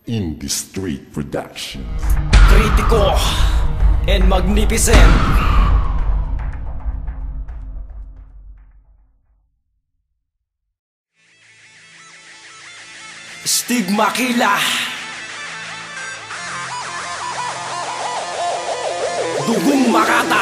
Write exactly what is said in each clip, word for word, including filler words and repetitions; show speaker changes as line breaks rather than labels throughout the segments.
Indie Street Productions.
Kritiko and magnificent. Stigma Killa, Dugong Makata.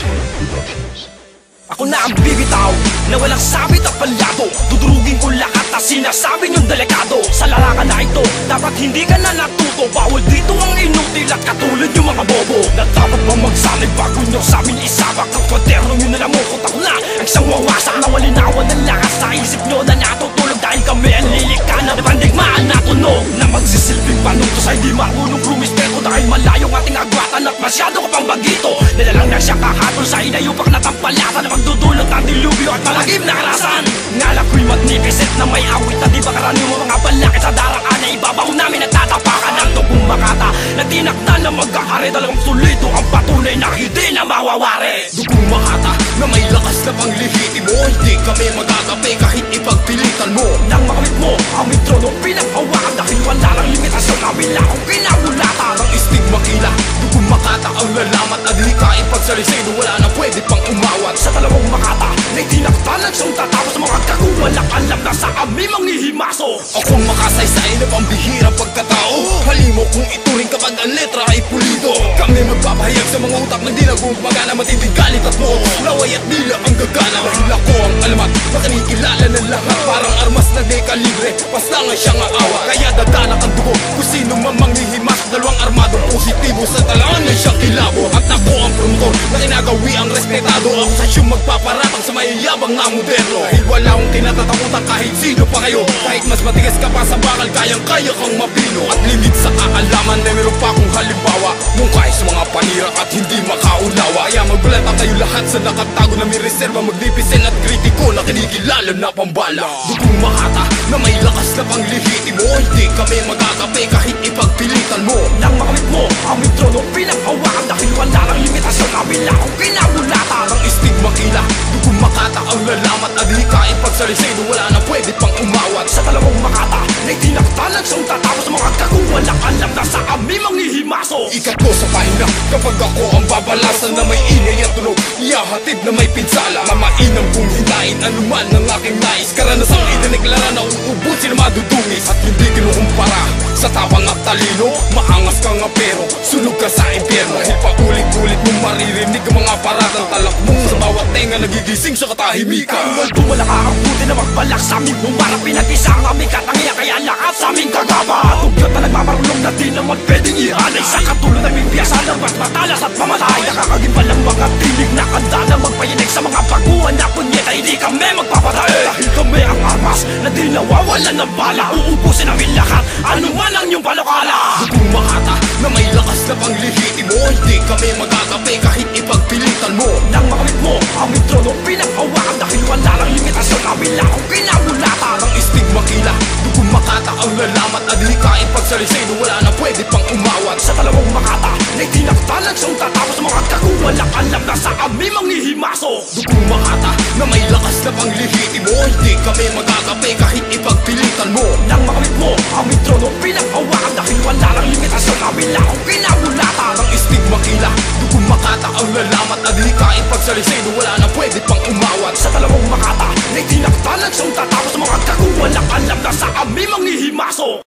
Ako na ang bibitaw na walang sabit at palyado. Dudurugin ko lahat na sinasabi niyong delikado. Sa larangan na ito, dapat hindi ka na natuto. Bawal dito ang inutil at katulad yung mga bobo na dapat bang magsanay bago nyo sa amin isabak. Ang kwaderno nyo na lamukot ako na ang isang wawasak na walinawan ng lakas sa isip nyo na natutulog. Dahil kami ang lilikana na pandigmaan na tunog na magsisilbing panuto sa hindi marunong rumispeto. Dahil malayo ang ating agwatan at masyado ka pang bagito. Nilalang na siya kahatol sa inayupak na tampalatan na magdudulot ng dilubyo at malagim na karasan. Ngala ko'y magnificent na may awit na di ba karaniw mo mga balakit sa daraan na ibabaw namin nagtatapakan ng Dugong Makata na tinakda na magkakari. Talagang solido ang patunay na hindi na mawawari.
Dugong Makata na may lakas na panglihitimo. Hindi kami magagapi kahit ipagpilitan mo.
Nang makamit mo ang mitrono pinaghawakan dahil wala lang limitasyon na wala akong kinabulatan.
Ang Stigma Killa, Dugong Makata ang lalamat at hikain pagsalisay na wala na pwede pang umawat.
Sa dalawang Makata na itinaktalag siyang tatapos sa mga kakuwalang alam na sa kami manghihimaso.
Akong makasaysay na pambihirang pagkatao. Halimo kung ituring kapag ang letra ay pulido. Kami magpapahayag sa mga utak na di nagumagana. Matinding galit at mo laway at dila ang gagana. Dahil ako ang alamat na kinikilala ng lahat. Parang armas na de kalibre, basta nga siyang aawa. Kaya dadanak ang dugo kung sino man manghihimas. Dalawang armadong positibo sa talaan na siyang kilabo. At ako ang promotor na kinagawi ang respetado. Ako sa siyong magpaparatang sa mayayabang na moderno. Dahil wala akong kinatatakutan kahit sino pa kayo. Kahit mas matigas ka pa sa bakal, kayang kaya kang mapino. At limit sa kaalaman na meron pa akong halimbawa. Mungkay sa mga panira at hindi makaunawa. Kaya magbulata kayo lahat sa nakatago na may reserva. Magnificent at kritiko na kinikilala na pambala. Dugong Makata na may lakas na panglihitimo. Hindi kami magagapi kahit ipagpilitan mo.
Nang makamit mo ang mitrono pinaghawakan dahil wala lang limitasyon na wala akong kinabulatan.
Ang Stigma Killa, Dugong Makata ang lalamat at hikain pagsalisay na wala na pwede pang umawat.
Sa dalawang Makata na itinaktalag siyang tatapos sa mga kakuwalang alam na sa kami manghihimaso.
Ikatlo sa pahina kapag ako ang babalasan na may ingay at tunog. Iyahatid na may pinsala. Mamainam kung hintayin anuman ng aking nais. Karanasang idineklara na uubusin na madudungis. At hindi kinukumpara sa tapang at talino. Maangas ka nga pero sunog ka sa impyerno. Dahil paulit-ulit mong maririnig ang mga paratang talak mo. Sa bawat tenga nagigising sa katahimikan.
Kung wala ka ang buti na magbalak sa aming humara. Pinag-isa ang aming katangiya kaya lahat sa aming kagaba. Tugyot na nagmamarulong na di naman pwedeng ihanay. Sa katulad ng bibiyasa ng mas matalas at pamatay. Nakakagimbal ang mga tinig na kanda na magpayinig sa mga baguhan na punyeta. Hindi kami magpapatay dahil kami ang armas na di nawawalan ng bala. Uubusin namin lahat ano man ang iyong palakala.
Dugong Makata na may lakas na panglihitimo. Hindi kami magagapi kahit ipagpilitan mo.
Nang makamit mo ang mitrono pinaghawakan dahil wala lang limitasyon na wala akong kinabulatan.
Ang Stigma Killa, Dugong Makata ang lalamat at hikain pagsalisay na wala na pwede pang umawat.
Sa dalawang Makata na itinaktalag siyang tatapos sa mga kakuwalang alam na sa kami manghihimaso.
Dugong Makata na may lakas na panglihitimo. Hindi kami magagapi kahit ipagpilitan mo.
Nang makamit mo ang mitrono pinaghawakan dahil wala lang limitasyon na wala akong kinabulatan.
Ang Stigma Killa, Dugong Makata ang lalamat at hikain pagsalisay na wala na pwede pang umawat.
Sa dalawang Makata na itinaktalag siyang tatapos sa mga kakuwalang alam na sa kami manghihimaso.